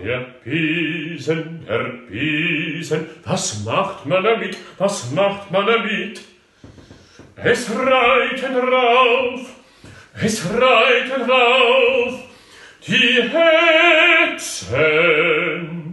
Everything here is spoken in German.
Der Besen, was macht man damit, was macht man damit? Es reiten rauf die Hexen